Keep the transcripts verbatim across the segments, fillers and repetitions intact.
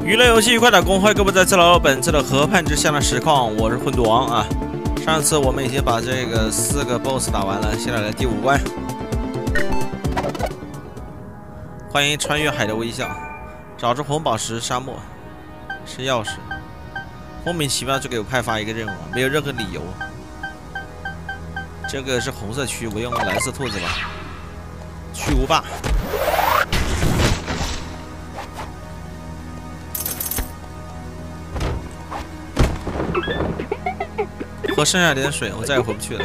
娱乐游戏快打工，欢迎各位在次楼。本次的河畔之下的实况，我是混沌王啊。上次我们已经把这个四个 B O S S 打完了，现在来第五关。欢迎穿越海的微笑，找着红宝石沙漠是钥匙。莫名其妙就给我派发一个任务，没有任何理由。这个是红色区，我用蓝色兔子吧。巨无霸。 喝剩下点水，我再也回不去了。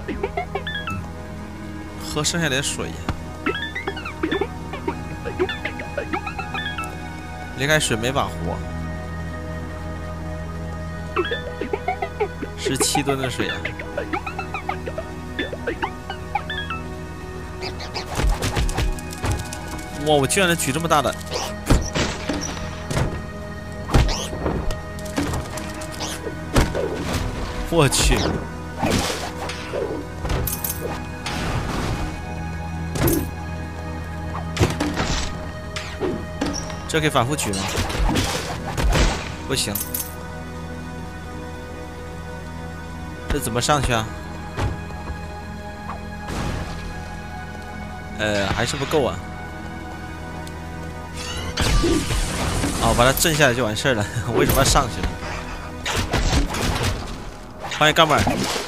喝剩下点水，离开水没法活。十七吨的水啊！哇，我居然能举这么大的！ 我去！这可以反复举吗？不行。这怎么上去啊？呃，还是不够啊。哦，把它震下来就完事儿了。为什么要上去呢？ 欢迎哥们儿！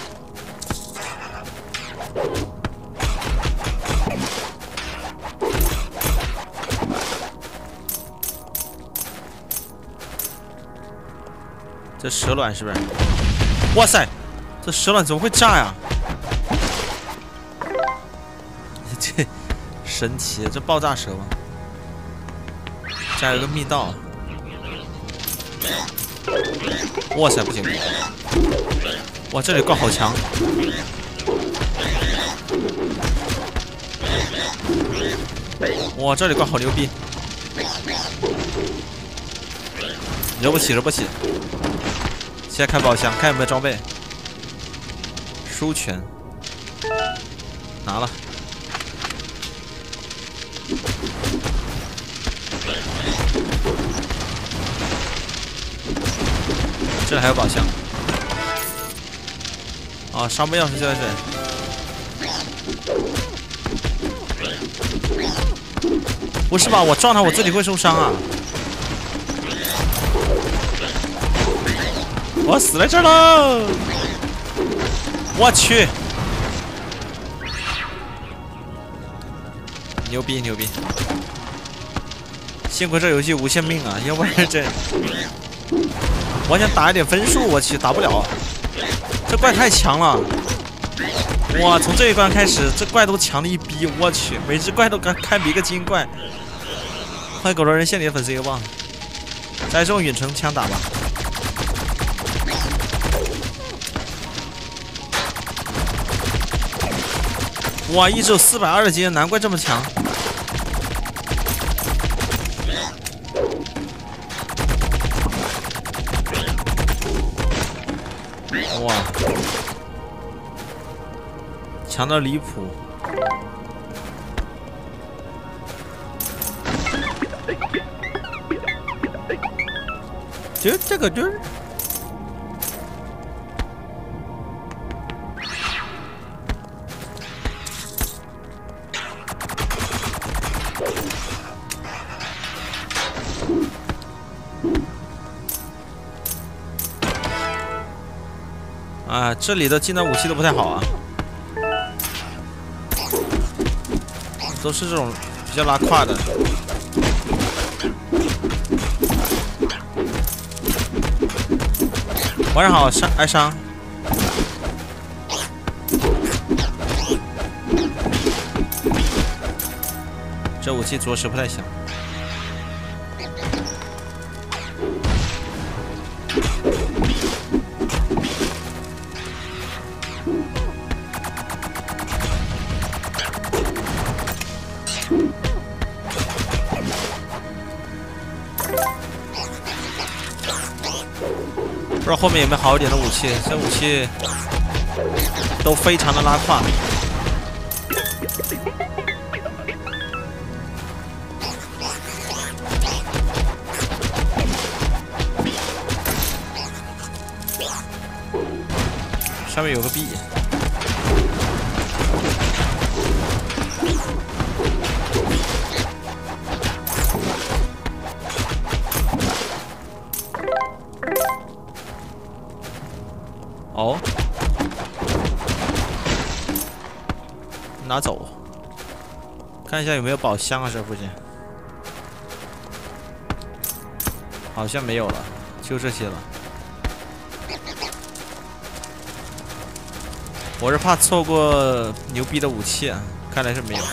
这蛇卵是不是？哇塞，这蛇卵怎么会炸呀？这神奇，这爆炸蛇吗？这还有个密道。哇塞，不行！ 哇，这里怪好强！哇，这里怪好牛逼！惹不起，惹不起！现在开宝箱，看有没有装备。书权拿了。这里还有宝箱。 啊，沙漠钥匙就在这里。不是吧？我撞他，我自己会受伤啊！我死在这儿喽！我去！牛逼牛逼！幸亏这游戏无限命啊，要不然这……我想打一点分数，我去打不了。 这怪太强了！哇，从这一关开始，这怪都强的一逼！我去，每只怪都堪堪比一个精怪。欢迎狗头人献你的粉丝一个棒！再用远程枪打吧。哇，一只有四百二十斤，难怪这么强。哇！ 强到离谱！就这个就是啊，这里的技能武器都不太好啊。 都是这种比较拉胯的。晚上好，伤哀伤。这武器着实不太行。不知道后面有没有好一点的武器？这武器都非常的拉胯。 上面有个币。哦，拿走，看一下有没有宝箱啊？这附近好像没有了，就这些了。我是怕错过牛逼的武器啊，看来是没有。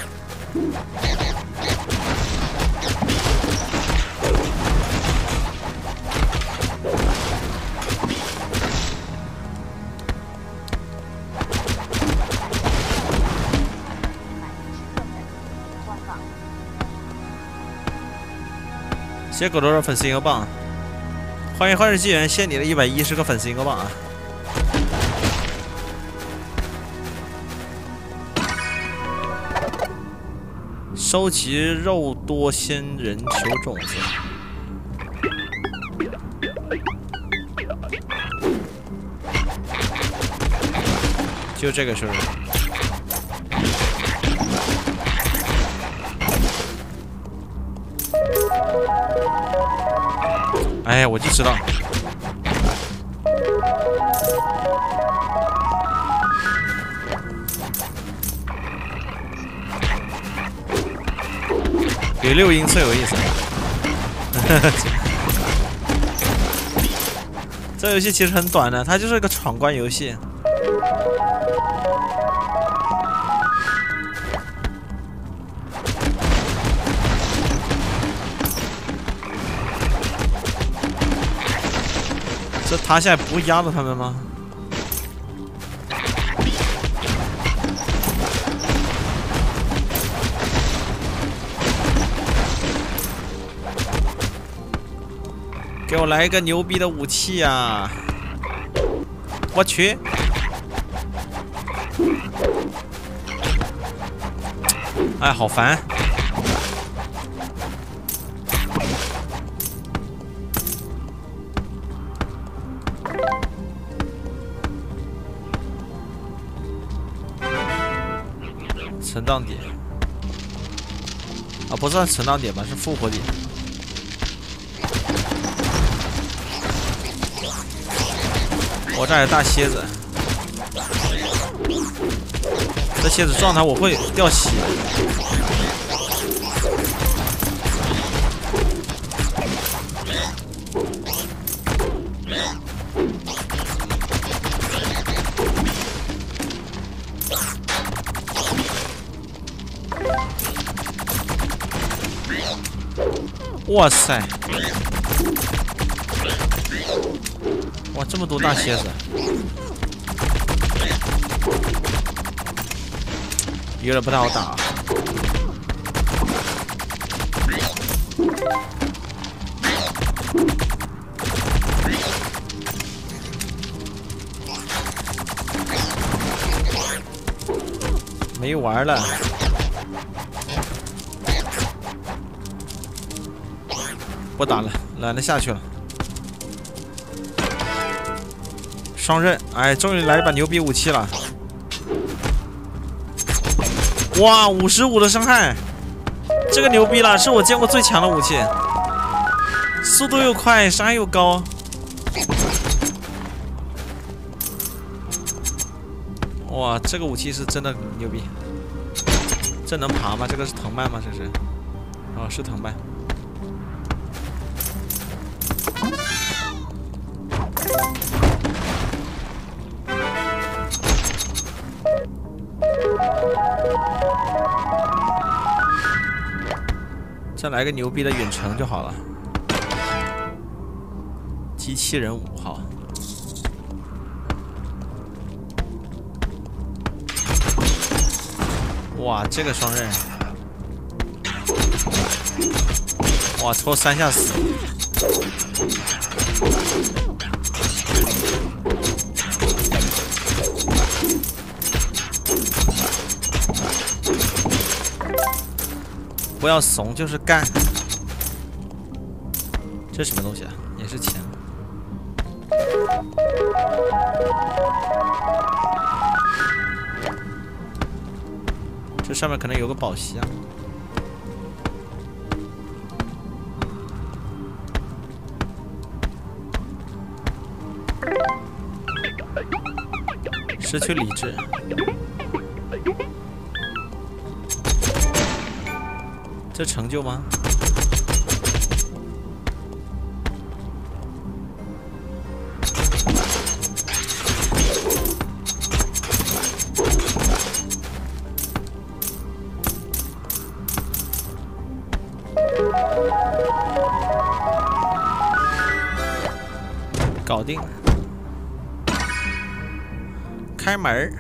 谢谢狗多的粉丝一个棒，欢迎幻日纪元，谢谢你的一百一十个粉丝一个棒啊！收集肉多仙人球种子，就这个是不是？哎呀，我就知道。比六英寸有意思。这游戏其实很短的，它就是一个闯关游戏。这塔下来不压着他们吗？给我来一个牛逼的武器呀、啊！我去！哎，好烦！存档点啊，不算存档点吧，是复活点。我这儿有大蝎子，这蝎子撞它我会掉血。哇塞！哇，这么多大蝎子！有点不太好打。没玩了。不打了，懒得下去了。双刃，哎，终于来一把牛逼武器了！哇，五十五的伤害，这个牛逼了，是我见过最强的武器，速度又快，伤害又高。哇，这个武器是真的牛逼。这能爬吗？这个是藤蔓吗？这是？哦，是藤蔓。再来个牛逼的远程就好了。机器人五号。哇，这个双刃！哇，抽三下死。不要怂，就是干。这是什么东西啊？也是钱。 这上面可能有个宝箱。失去理智。这成就吗？搞定。开门儿。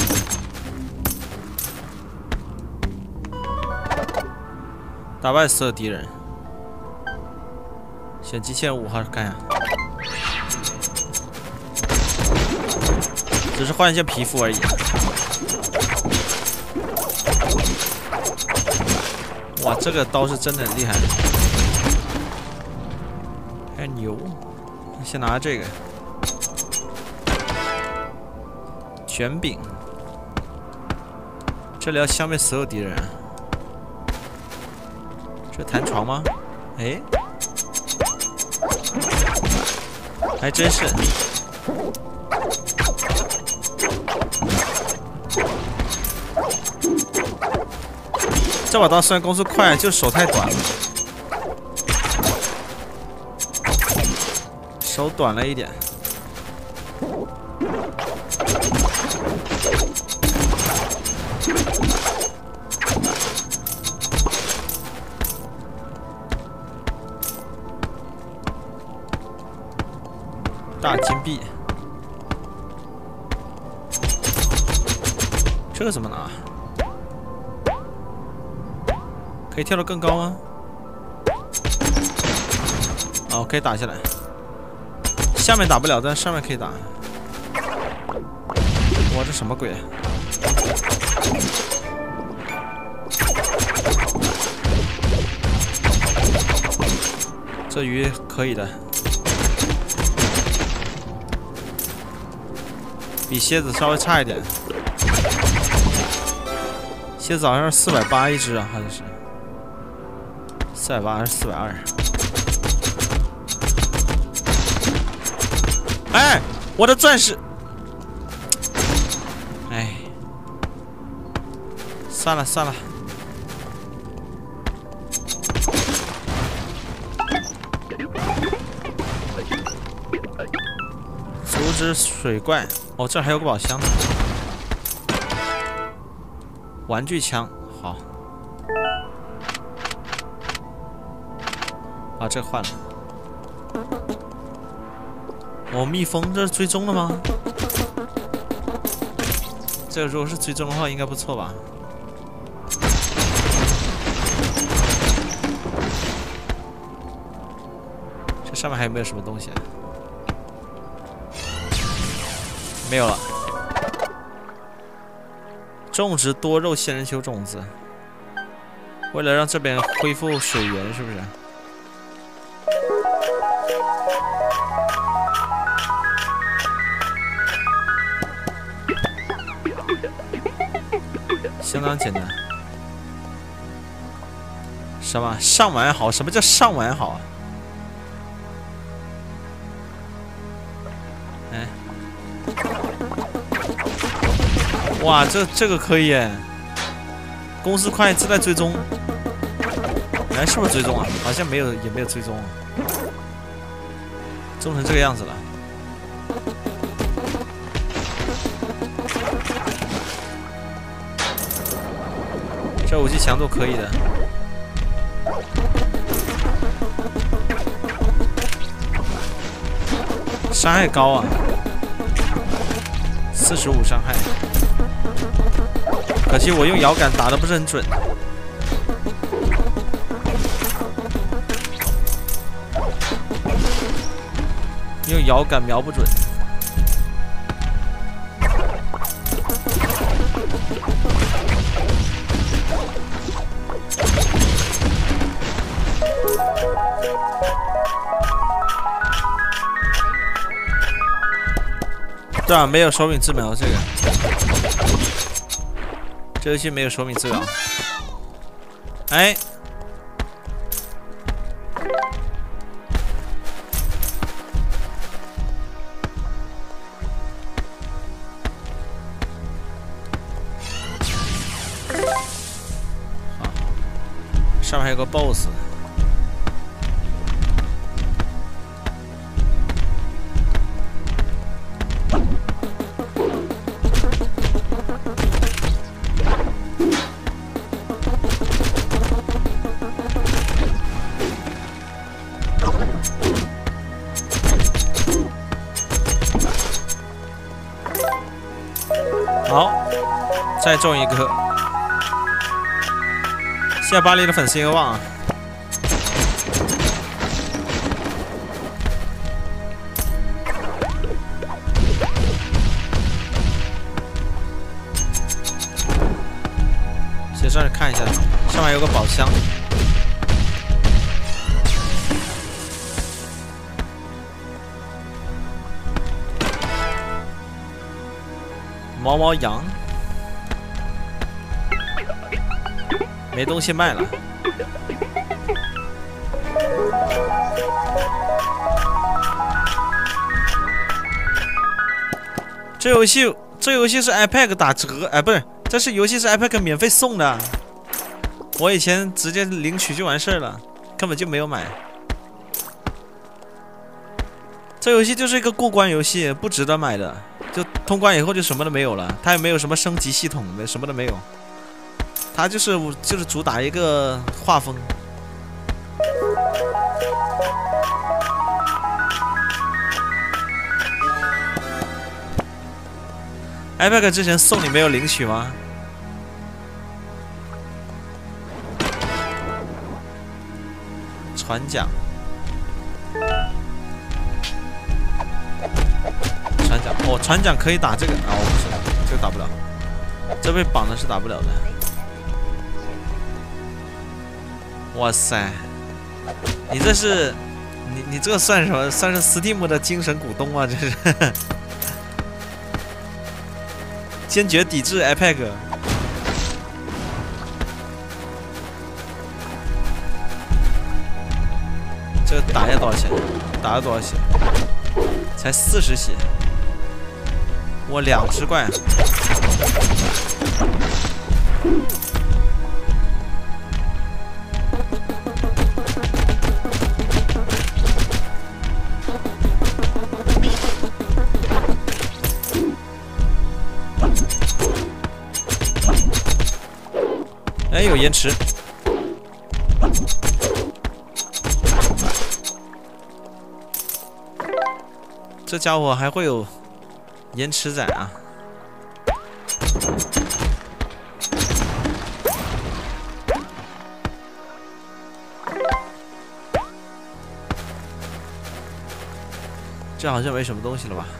打败所有敌人。选机器人五号干呀。只是换一件皮肤而已。哇，这个刀是真的很厉害。还牛。先拿这个。卷饼。这里要消灭所有敌人。这弹床吗？哎，还真是。这把刀虽然攻速快，就手太短了，手短了一点。大金币，这个怎么拿？可以跳得更高吗？哦，可以打下来。下面打不了，但上面可以打。哇，这什么鬼？这鱼可以的。比蝎子稍微差一点，蝎子好像是四百八一只啊，好像是四百八还是四百二？哎，我的钻石！哎，算了算了，阻止水怪。哦，这还有个宝箱呢。玩具枪，好。把这换了。哦，蜜蜂，这是追踪了吗？这个如果是追踪的话，应该不错吧？这上面还有没有什么东西啊？没有了。种植多肉仙人球种子，为了让这边恢复水源，是不是？相当简单。什么上完好？什么叫上完好啊？哎。哇，这这个可以耶！公司快自带追踪，哎，是不是追踪啊？好像没有，也没有追踪啊。种成这个样子了。这武器强度可以的。伤害高啊，四十五伤害。可惜我用摇杆打的不是很准，用摇杆瞄不准。 对啊，没有手柄自瞄这个，这游戏没有手柄自瞄。哎，好，上面还有个 boss。 好，再中一个！谢谢巴黎的粉丝一个旺啊！先上去看一下，上面有个宝箱。毛毛羊，没东西卖了。这游戏，这游戏是 iPad 打折，哎，不是，这是游戏是 iPad 免费送的。我以前直接领取就完事儿了，根本就没有买。这游戏就是一个过关游戏，不值得买的。 就通关以后就什么都没有了，它也没有什么升级系统，没什么都没有，它就是就是主打一个画风。iPad 之前送你没有领取吗？船桨。 船桨哦，船桨可以打这个啊！我不是，这个打不了，这被绑的是打不了的。哇塞，你这是，你你这个算什么？算是 Steam 的精神股东啊！这是，坚决抵制 iPad。这个打要多少钱？打了多少血？才四十血。 我两只怪，哎，有延迟。这家伙还会有延迟仔啊！这好像没什么东西了吧？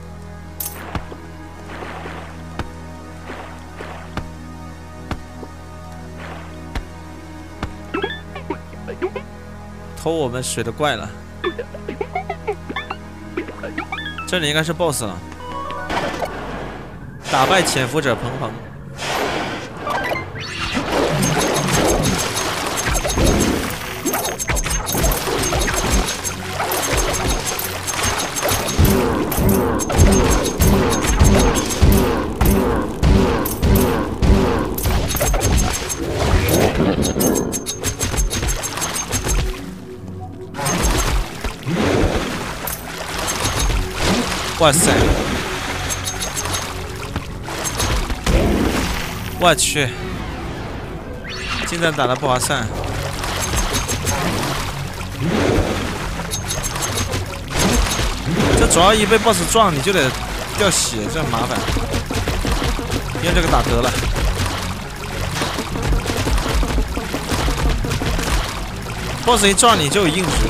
偷我们水的怪了。这里应该是 boss 了。打败潜伏者鹏鹏。哇塞！我去，近战打得不划算。这主要一被 boss 撞，你就得掉血，这很麻烦。用这个打得了。boss 一撞你就有硬直。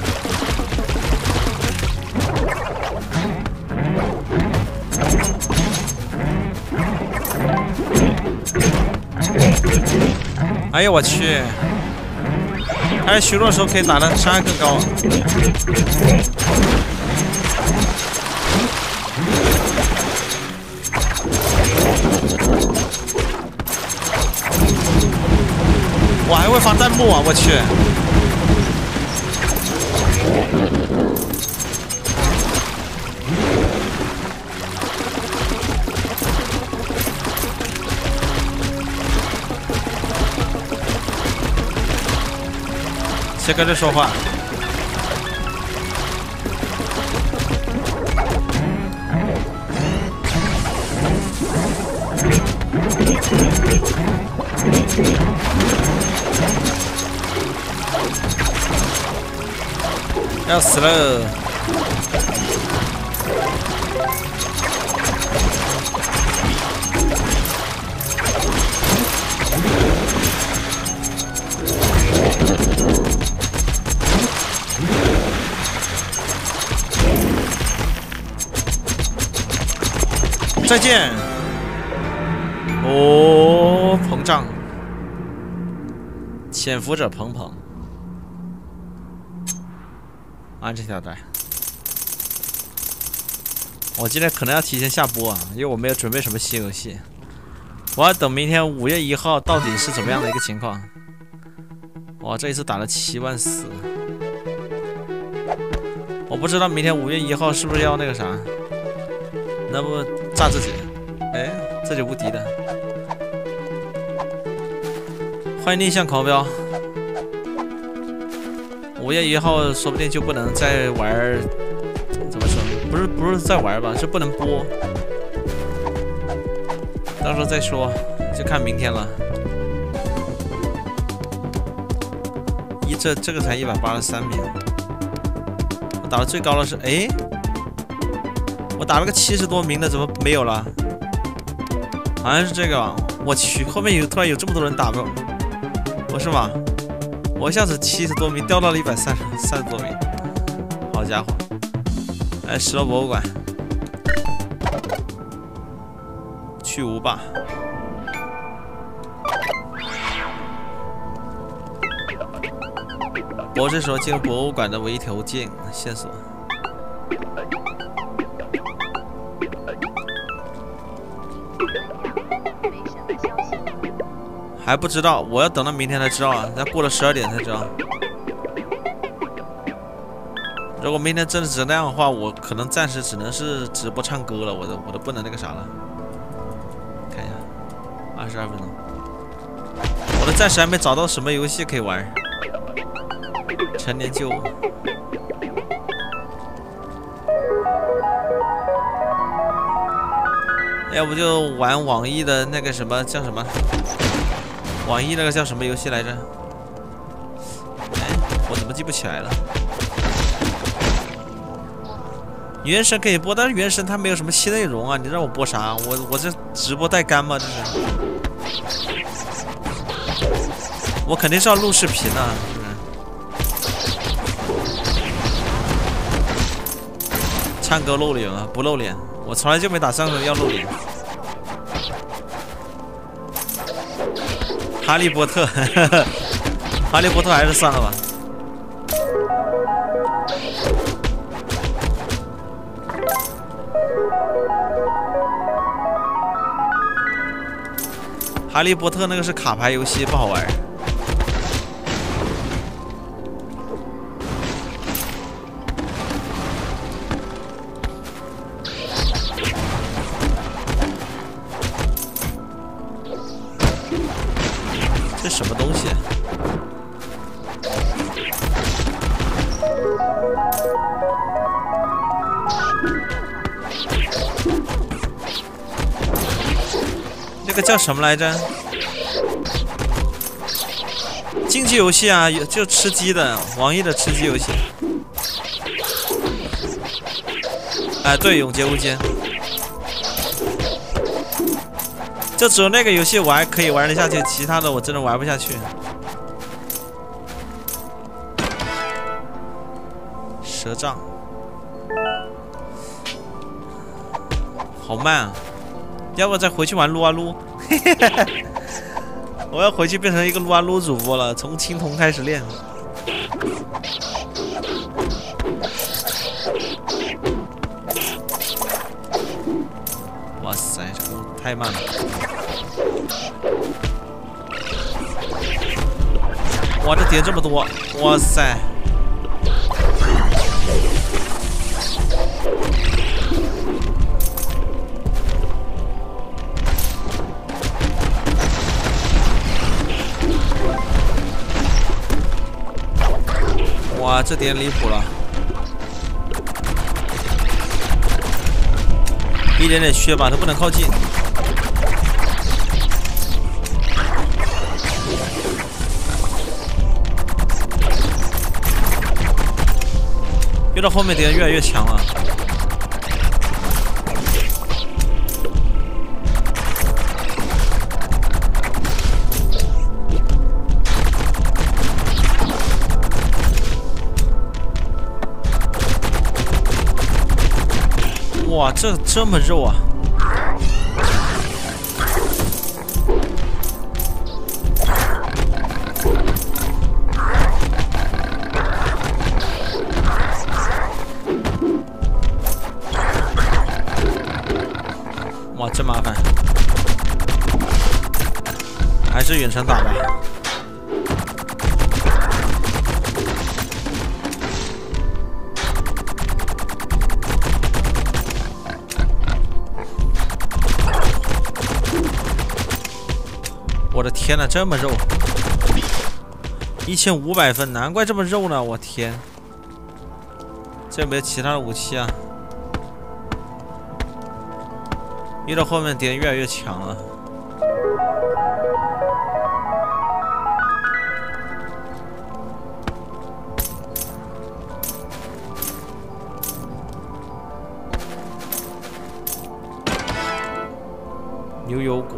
哎呦我去！还是虚弱的时候可以打的伤害更高。 我还会发弹幕啊！我去。谁跟着说话？要死了！再见。哦，膨胀，潜伏者鹏鹏。按这条带。我今天可能要提前下播啊，因为我没有准备什么新游戏。我要等明天五月一号到底是怎么样的一个情况。哇，这一次打了七万四。我不知道明天五月一号是不是要那个啥，能不炸自己？哎，这就无敌的。欢迎逆向狂飙。五月一号说不定就不能再玩，怎么说？不是不是再玩吧，是不能播。到时候再说，就看明天了。一这这个才一百八十三名，我打的最高的是哎，我打了个七十多名的，怎么没有了？好像是这个吧。我去，后面有突然有这么多人打过，不是吗？我一下子七十多名掉到了一百三十三十多名，好家伙！哎，石头博物馆，去无吧。我这时候进入博物馆的唯一途径线索。还不知道，我要等到明天才知道啊！要过了十二点才知道。如果明天真的只那样的话，我可能暂时只能是直播唱歌了，我都我都不能那个啥了。看一下，二十二分钟，我都暂时还没找到什么游戏可以玩。陈年旧物，要不就玩网易的那个什么叫什么？网易那个叫什么游戏来着？哎，我怎么记不起来了？原神可以播，但是原神它没有什么新内容啊！你让我播啥？我我这直播带干吗？这是？我肯定是要录视频啊，是不是？唱歌露脸啊？不露脸，我从来就没打算要露脸。哈利波特，哈利波特还是算了吧。哈利波特那个是卡牌游戏，不好玩。这什么东西？这个叫什么来着？竞技游戏啊，有就吃鸡的，网易的吃鸡游戏。哎，对，永劫无间。就只有那个游戏我还可以玩得下去，其他的我真的玩不下去。蛇杖，好慢啊！要不再回去玩撸啊撸？我要回去变成一个撸啊撸主播了，从青铜开始练。哇塞，这个太慢了。 哇，这点这么多，哇塞！哇，这点离谱了，一点点血吧，他不能靠近。越到后面点越来越强了。哇，这这么肉啊！哇，真麻烦，还是远程打吧。我的天呐，这么肉！一千五百分，难怪这么肉呢！我天，这有没有其他的武器啊？越到后面点越来越强了。牛油果。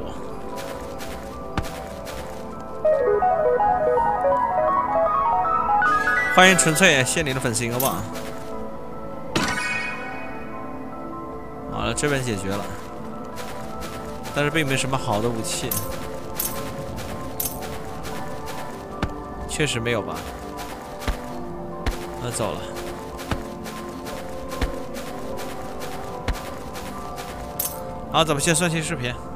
欢迎纯粹，谢谢你的粉丝好不好？好了，这边解决了，但是并没什么好的武器，确实没有吧？那走了。好，咱们先算期视频。